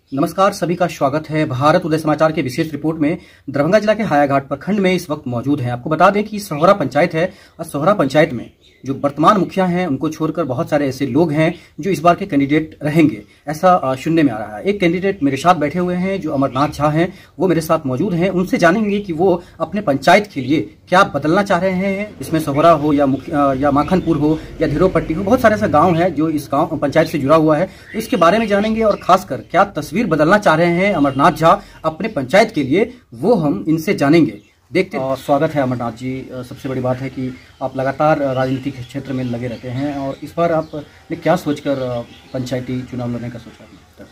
नमस्कार, सभी का स्वागत है। भारत उदय समाचार के विशेष रिपोर्ट में दरभंगा जिला के हायाघाट प्रखंड में इस वक्त मौजूद हैं। आपको बता दें कि सोहरा पंचायत है और सोहरा पंचायत में जो वर्तमान मुखिया हैं उनको छोड़कर बहुत सारे ऐसे लोग हैं जो इस बार के कैंडिडेट रहेंगे, ऐसा सुनने में आ रहा है। एक कैंडिडेट मेरे साथ बैठे हुए हैं जो अमरनाथ झा हैं, वो मेरे साथ मौजूद हैं। उनसे जानेंगे कि वो अपने पंचायत के लिए क्या बदलना चाह रहे हैं। इसमें सोहरा हो या माखनपुर हो या धीरोपट्टी हो, बहुत सारे ऐसा गाँव है जो इस गाँव पंचायत से जुड़ा हुआ है। इसके बारे में जानेंगे और खासकर क्या तस्वीर बदलना चाह रहे हैं अमरनाथ झा अपने पंचायत के लिए, वो हम इनसे जानेंगे। देखते स्वागत है अमरनाथ जी। सबसे बड़ी बात है कि आप लगातार राजनीतिक क्षेत्र में लगे रहते हैं और इस बार आपने क्या सोचकर पंचायती चुनाव लड़ने का सोचा?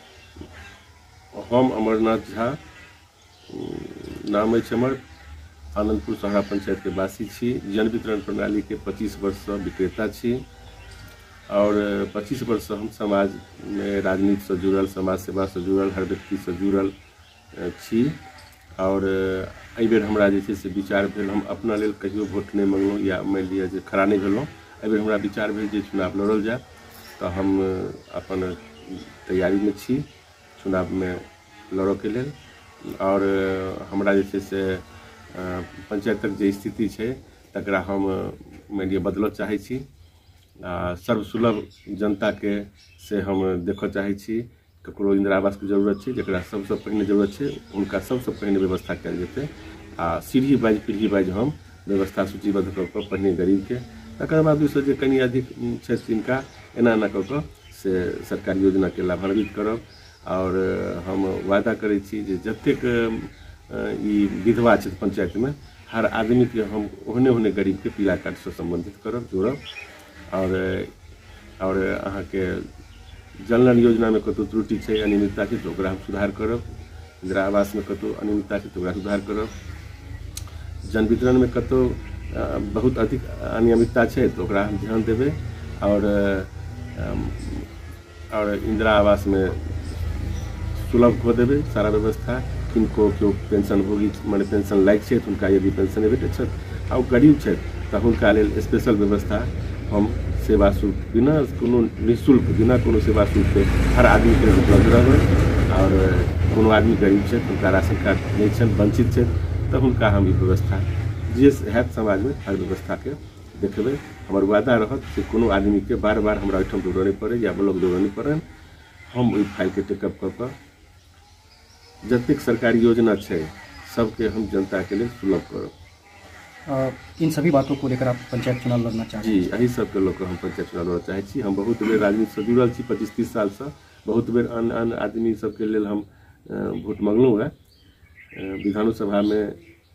हम अमरनाथ झा नाम है हमर, आनंदपुर सोहरा पंचायत के वासी छी। जन वितरण प्रणाली के 25 वर्ष से विक्रेता छी और 25 वर्ष हम समाज में राजनीति से जुड़ल, समाज सेवा से जुड़ल, हर व्यक्ति से जुड़ल छी। और एहि बेर हमरा जे छै से विचार भेल, हम अपना लेल कहियो वोट नहीं मंगलहुँ या मान लिअ जे खड़ा नहीं भेलहुँ। एहि बेर हमरा विचार भेल जे चुनाव लड़ल जाए, तो हम अपन तैयारी में छी चुनाव में लड़ऽ के लेल। और हमरा जे छै से पंचायतक जे स्थिति छै तकरा हम मान लिअ बदलऽ चाहै छी। सर्वसुलभ जनता के से हम देखऽ चाहै छी। ककरो इंदिरा आवास के जरूरत है, जकरा सबसे पहिने जरूरत है उनका सबसे पहिने व्यवस्था कल जेतै। आ सीढ़ी बाइज पीढ़ी बाइज हम व्यवस्था सूचीबद्ध कऽ कऽ पहिने गरीब के, तकर बाद दोसर जे कनि अधिक छै तिनका एना एना कऽ कऽ से सरकारी योजना के लाभान्वित करब। और हम वादा करै छी जे जतेक ई विधवा छै पंचायत में, हर आदमी के हम ओहने ओहने गरीब के पीला कार्ड से संबंधित करब, जोड़ब। और अहाँ के जनधन योजना में कतौ त्रुटि है, अनियमितता है, तो ओकरा हम सुधार करब। इंदिरा आवास में कतौ अनियमितता है तो ओकरा सुधार करब। जन वितरण में कतौ बहुत अधिक अनियमितता है तो ओकरा हम ध्यान देबै। और इंदिरा आवास में सुलभ कऽ देबै सारा व्यवस्था। किनको केओ पेंशन भोगी माने पेंशन लायक छै तो हुनका यदि पेंशन नहि भेटैत छथि आ गरीब छै तो हुनका लेल स्पेशल व्यवस्था हम सेवा शुल्क बिना कोनो निःशुल्क, बिना कोनो सेवा शुल्क के हर आदमी के उपलब्ध रहबै। और कोनो आदमी गरीब छै उनका राशन कार्ड नहीं छै, वंचित छै, तो उनका हम ई व्यवस्था जे हैत समाज में हर व्यवस्था के देखबै। हमर वादा रहत कि कोनो आदमी के बार बार हमरा ओहिठाम दौड़ऽ नहीं पड़े या ब्लॉक दौड़ऽ नहीं पड़े। हम ओहि फाइल के टेकअप कऽ कऽ जतेक सरकारी योजना है सबके हम जनता के लिए सुलभ करब। इन सभी बातों को लेकर आप पंचायत चुनाव लड़ना चाहते हैं? जी, यही सबके लोग हम पंचायत चुनाव लड़ना चाहै छी। हम बहुत बेर राजनीति से जुड़ल छी 25-30 साल से। बहुत बेर अन्य आदमी सबके लेल हम वोट मंगलहुँ है, विधानो सभा में,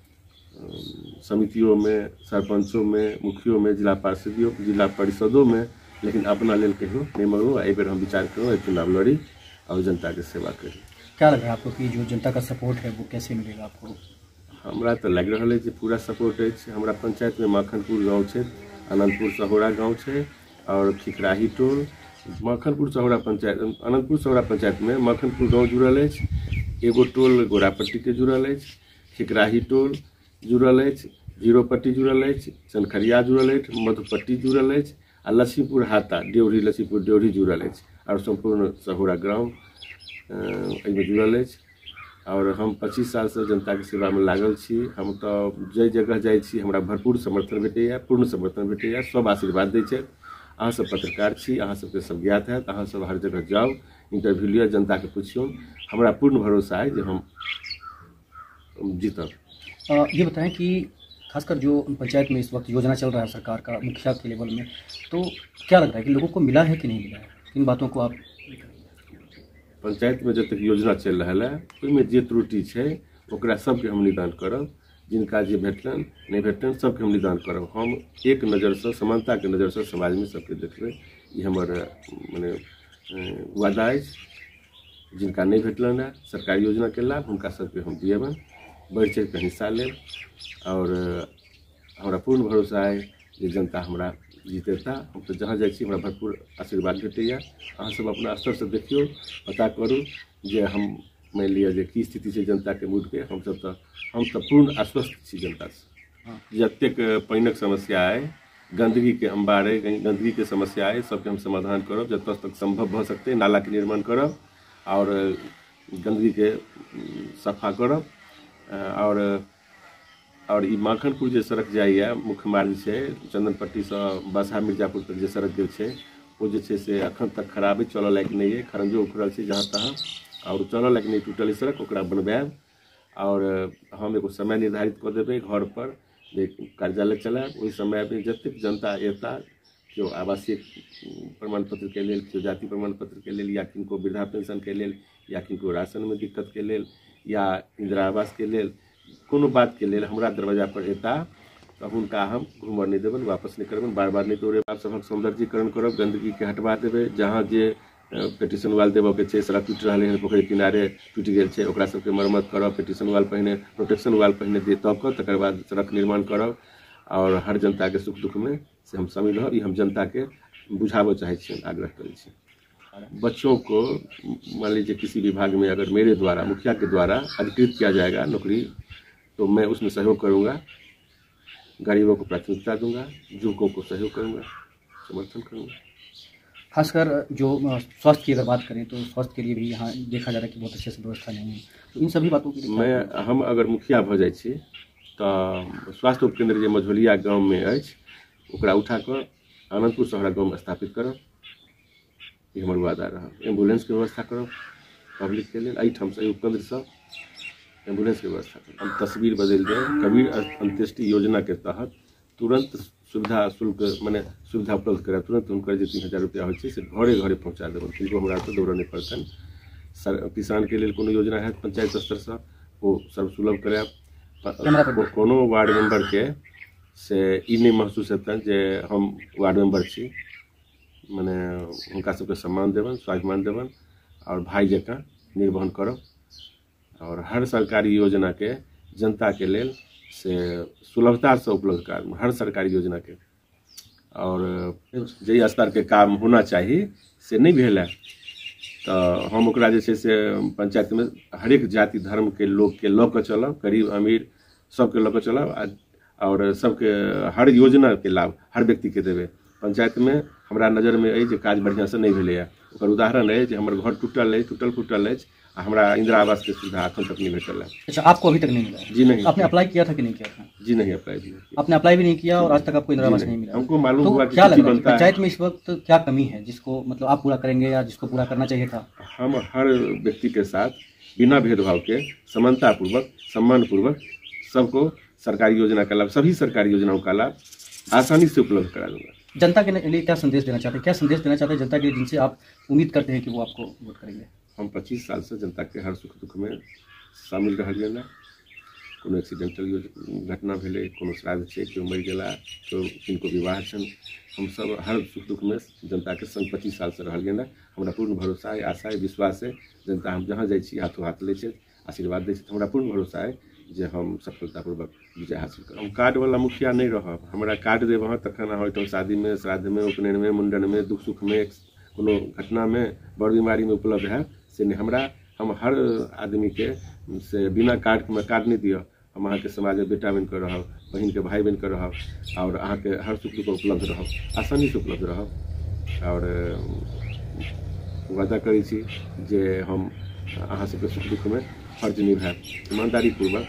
समितियों में, सरपंचों में, मुखियों में, जिला पार्षदों, जिला परिषदों में, लेकिन अपना लेल कहियो नहीं मंगलहुँ। एहि बेर हम विचार करूँ चुनाव लड़ी और जनता के सेवा करी। क्या लग रहा है आपको कि जो जनता का सपोर्ट है वो कैसे मिलेगा आपको? हमरा तो लग रहा है कि पूरा सपोर्ट है। हमारा पंचायत में माखनपुर गाँव है, आनंदपुर सोहरा गाँव है और खिखराही टोल। माखनपुर सोहरा पंचायत, आनंदपुर सोहरा पंचायत में माखनपुर गाँव जुड़ल है, एगो टोल गोरापट्टी के जुड़ल है, खिखराही टोल जुड़ल है, धीरोपट्टी जुड़ल है, चनखरिया जुड़ल है, मधुपट्टी जुड़ल है आ लक्ष्मीपुर हाता ड्योढ़ी, लक्ष्मीपुर ड्योढ़ी जुड़ल है और संपूर्ण सोहरा ग्राम एहिमे जुड़ल है। और हम 25 साल से जनता के सेवा में लागल छी। हम तो जै जगह जाइ छी हमरा भरपूर समर्थन भेटैया, पूर्ण समर्थन भेटैया, सब आशीर्वाद दै छथि। अहाँ सब पत्रकार छी, अहाँ सबके सब ज्ञात हैत, अहाँ सब हर जगह जाओ, इंटरव्यू लिअ, जनता के पुछियौ। हमरा पूर्ण भरोसा है जो हम जीतब। ये बताएं कि खासकर जो पंचायत में इस वक्त योजना चल रहा है सरकार का मुखिया के लेवल में, तो क्या लग रहा है कि लोगों को मिला है कि नहीं मिला है? इन बातों को आप पंचायत में जब तक योजना चल रहा है उसमें जे त्रुटि है ओकरा सबके हम निदान करब। जिनका जे भेटलन नहीं भेटलन सबके हम निदान करब। हम एक नज़र से, समानता के नज़र से समाज में सबके देखबै, ये हमर माने वादा है। जिनका नहीं भेटलन है सरकारी योजना के लाभ उनका सबके हम दिएबन, बढ़ चढ़ के हिस्सा लेब। और हमरा पूर्ण भरोसा है कि जनता हमरा जीतेता। हम तो जहाँ जाइ छी हमरा भरपूर आशीर्वाद भेटैया। अहाँ सब अपना स्तर से देखियो, पता करू जे हम मान लिअ जे की स्थिति छै जनता के मूड के। हम तो पूर्ण आश्वस्त छी जनता से। जतेक पानिक समस्या है, गंदगी के अंबार है, गंदगी के समस्या है, सबके हम समाधान करब। जब तक संभव भ सकते नाला के निर्माण करब और गंदगी के सफा करब। और ई माखनपुर जे सड़क जाइए मुख्य मार्ग से चंदनपट्टी से बसहा मिर्जापुर तक जे सड़क गेल छै वो जे छै से अखन तक खराब है, चलऽ लायक नहीं है, खरंजो उखड़ल छै जहाँ तहाँ, और चलऽ लायक नहीं, टूटल है सड़क, ओकरा बनबायब। और हम एगो समय निर्धारित कऽ देबै घर पर जे कार्यालय चलायब। ओहि समय में जतेक जनता एता, केओ आवासीय प्रमाण पत्र के लेल, केओ जाति प्रमाण पत्र के लेल, या किनको वृद्धा पेंशन के लेल, या किनको राशन में दिक्कत के लेल, या इंदिरा आवास के लेल, कोनो बात के लेल हमरा दरवाजा पर एता तऽ हुनका हम घूमर नहीं देबन, वापस नहीं करबन, बार बार नहीं तोड़े। आप सबक सौंदर्यीकरण करब, गंदगी के हटवा देबै। जहाँ जे पेटिशन वाल देबऽ के छै, सड़क टूटि रहलै हन, पोखरि किनारे टूटि गेल छै, ओकरा सबके मरम्मत करब। पेटिशन वाल पहिने, प्रोटेक्शन वाल पहिने दे तब कऽ तकर बाद सड़क निर्माण करब। और हर जनता के सुख दुख में से हम शामिल रहब, ई हम जनता के बुझाबऽ चाहै छियै, आग्रह करै छी। बच्चों को मान लीजिए किसी विभाग में अगर मेरे द्वारा, मुखिया के द्वारा अधिकृत किया जाएगा नौकरी, तो मैं उसमें सहयोग करूँगा, गरीबों को प्राथमिकता दूंगा, युवकों को सहयोग करूंगा, समर्थन करूंगा। खासकर जो स्वास्थ्य की अगर बात करें तो स्वास्थ्य के लिए भी यहाँ देखा जा रहा है कि बहुत अच्छे से व्यवस्था नहीं है, तो इन सभी बातों के लिए हम अगर मुखिया भऽ जाइ छी तऽ स्वास्थ्य उपकेंद्र जे मझौलिया गाँव में अछि ओकरा उठा कऽ आनंदपुर सहरा गाँव में स्थापित करब, ई हमर वादा रहत। एम्बुलेंस के व्यवस्था करब पब्लिक के लेल, एहिठाम से उपकेंद्र से एम्बुलेंस के व्यवस्था करब। हम तस्वीर बदल दें, कबीर अंत्येष्टि योजना के तहत तुरंत सुविधा शुल्क माने सुविधा उपलब्ध करा, तुरंत हुनकर जे 3000 रुपया होइ छै से घरे घरे पहुँचा देबन, किनको हमरा तो दौड़ऽ नहीं पड़तन। किसान के लिए कोनो योजना है पंचायत स्तर से वो सर्वसुलभ करायब। कोनो वार्ड मेंबर के से ई नहीं महसूस हेतन जे हम वार्ड मेंबर छी, माने हुनका सबके सम्मान देबन, स्वाभिमान देबन, और भाई जकाँ निर्वहन करब। और हर सरकारी योजना के जनता के लेल से सुलभता से उपलब्ध करायब, हर सरकारी योजना के। और जे स्तर के काम होना चाहिए से नहीं भेल है, तो हम ओकरा जे छै से पंचायत में हरेक जाति धर्म के लोग के लऽ कऽ चलब, गरीब अमीर सबके लऽ कऽ चलब, और सबके हर योजना के लाभ हर व्यक्ति के देबै। पंचायत में हमरा नजर में अइ जे काज बढ़िया से नहीं भेलै है। ओकर उदाहरण है जे हमर घर टूटल है, टूटल फूटल है, हमरा इंदिरा आवास के सुविधा अखन तक नहीं भेटल है। अच्छा, आपको अभी तक नहीं मिला? जी नहीं। आपने अप्लाई किया था कि नहीं किया था? जी नहीं, अप्लाई भी नहीं किया। आपने अप्लाई भी नहीं किया और आज तक आपको इंदिरा आवास नहीं मिला? हमको मालूम हुआ कि क्या लग रहा है पंचायत में इस वक्त क्या कमी है जिसको मतलब आप पूरा करेंगे या जिसको पूरा करना चाहिए था? हम हर व्यक्ति के साथ बिना भेदभाव के समानता पूर्वक, सम्मान पूर्वक सबको सरकारी योजना का लाभ, सभी सरकारी योजनाओं का लाभ आसानी से उपलब्ध करा दूंगा। जनता के लिए क्या संदेश देना चाहते हैं? क्या संदेश देना चाहते हैं जनता के लिए जिनसे आप उम्मीद करते हैं कि वो आपको वोट करेंगे? हम 25 साल से जनता के हर सुख दुख में शामिल रहलियै ना। कोनो एक्सीडेंटल घटना भेलै, कोनो श्राद्ध छै, केओ मरि गेला, केओ किनको विवाह छनि, हम सब हर सुख दुख में जनता के संग 25 साल से रहलियै ना। हमरा पूर्ण भरोसा है, आशा है, विश्वास है। जनता हम जहाँ जाइ छी हाथों हाथ लै छै, आशीर्वाद दै छै, हमरा पूर्ण भरोसा है जे हम सफलतापूर्वक विजय हासिल करब। हम कार्ड वाला मुखिया नहीं रहब। हमरा कार्ड देब अहाँ तखन अहाँ ओहिठाम शादी में, श्राद्ध में, उपनयन में, मुंडन में, दुख सुख में, कोनो घटना में, बड़ बीमारी में उपलब्ध है से नहीं। हमरा हम हर आदमी के से बिना कार्ड में कार्ड नहीं दिअ। हम अहाँ के समाज में बेटा बन कर रहब, बहन के भाई बन कर रहब, और अहाँ के हर सुख दुख उपलब्ध रहब, आसानी से उपलब्ध रहब। और वादा करै छी जे हम अहाँ सबके सुख दुख में फर्ज निभाएब ईमानदारी पूर्वक।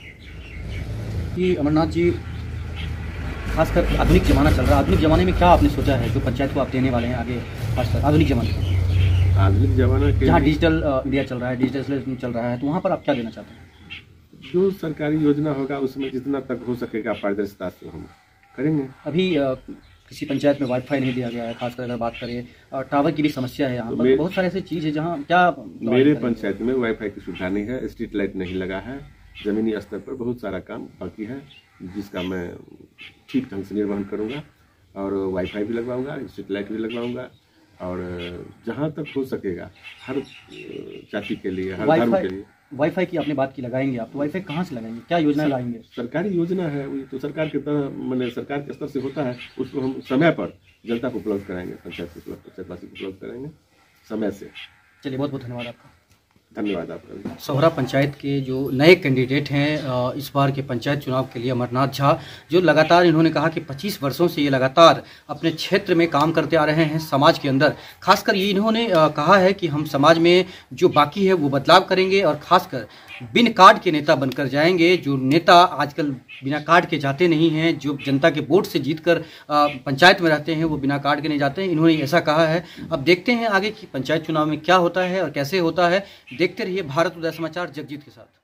कि अमरनाथ जी, खासकर आधुनिक जमाना चल रहा है, आधुनिक जमाने में क्या आपने सोचा है जो पंचायत को आप देने वाले हैं आगे, खासकर आधुनिक जमाने में? आधुनिक जमाना के जहाँ डिजिटल इंडिया चल रहा है, डिजिटलाइजेशन चल रहा है, तो वहाँ पर आप क्या देना चाहते हैं? जो सरकारी योजना होगा उसमें जितना तक हो सकेगा पारदर्शिता से हम करेंगे। अभी किसी पंचायत में वाईफाई नहीं दिया गया है, खासकर अगर बात करें टावर की भी समस्या है यहाँ पर, बहुत सारे ऐसी चीज़ है जहाँ क्या मेरे पंचायत में वाईफाई की सुविधा नहीं है, स्ट्रीट लाइट नहीं लगा है, जमीनी स्तर पर बहुत सारा काम बाकी है जिसका मैं ठीक ढंग से निर्वहन करूँगा। और वाईफाई भी लगवाऊँगा, स्ट्रीट लाइट भी लगवाऊँगा, और जहाँ तक हो सकेगा हर जाति के लिए, हर धर्म के लिए। वाईफाई की आपने बात की, लगाएंगे आप, तो वाईफाई कहाँ से लगाएंगे, क्या योजना लाएंगे? सरकारी योजना है, वही तो सरकार के तरह मैंने सरकार के स्तर से होता है, उसको हम समय पर जनता को उपलब्ध कराएंगे, पंचायतवासी को उपलब्ध कराएंगे समय से। चलिए, बहुत बहुत धन्यवाद आपका। धन्यवाद आपका भी। सोहरा पंचायत के जो नए कैंडिडेट हैं इस बार के पंचायत चुनाव के लिए, अमरनाथ झा, जो लगातार इन्होंने कहा कि 25 वर्षों से ये लगातार अपने क्षेत्र में काम करते आ रहे हैं समाज के अंदर। खासकर ये इन्होंने कहा है कि हम समाज में जो बाकी है वो बदलाव करेंगे और खासकर बिन कार्ड के नेता बनकर जाएंगे। जो नेता आजकल बिना कार्ड के जाते नहीं हैं, जो जनता के वोट से जीतकर पंचायत में रहते हैं, वो बिना कार्ड के नहीं जाते हैं, इन्होंने ऐसा कहा है। अब देखते हैं आगे कि पंचायत चुनाव में क्या होता है और कैसे होता है। देखते रहिए भारत उदय समाचार जगजीत के साथ।